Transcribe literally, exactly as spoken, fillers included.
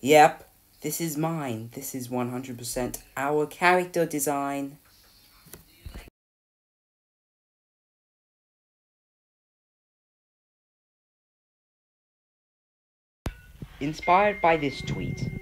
Yep, this is mine. This is one hundred percent our character design. Inspired by this tweet,